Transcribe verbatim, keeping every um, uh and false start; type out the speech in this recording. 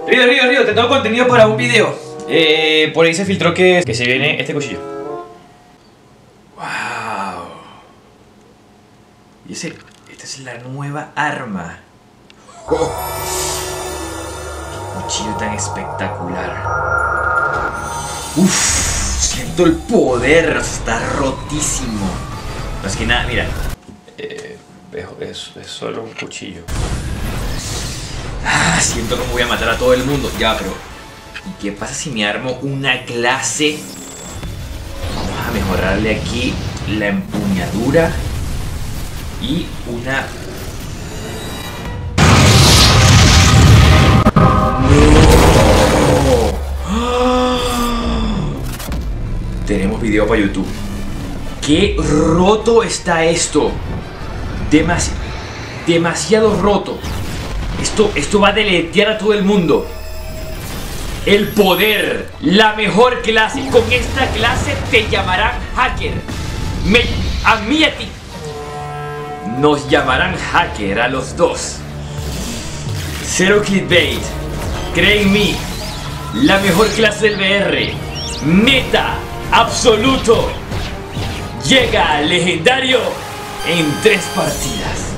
Río, Río, Río, te tengo contenido para un video. Eh, por ahí se filtró que, que se viene este cuchillo. Wow. Y ese, esta es la nueva arma. Oh. Qué cuchillo tan espectacular. Uff, siento el poder, está rotísimo. No es que nada, mira. Eh, es, es solo un cuchillo. Ah, siento como voy a matar a todo el mundo. Ya, pero ¿y qué pasa si me armo una clase? Vamos a mejorarle aquí la empuñadura y una... ¡No! Tenemos video para YouTube. ¡Qué roto está esto! Demasi- demasiado roto. Esto, esto va a deletear a todo el mundo. El poder, la mejor clase. Con esta clase te llamarán hacker. Me, a mí y a ti. Nos llamarán hacker a los dos. Cero clickbait. Cree en mí. La mejor clase del V R. Meta absoluto. Llega al legendario en tres partidas.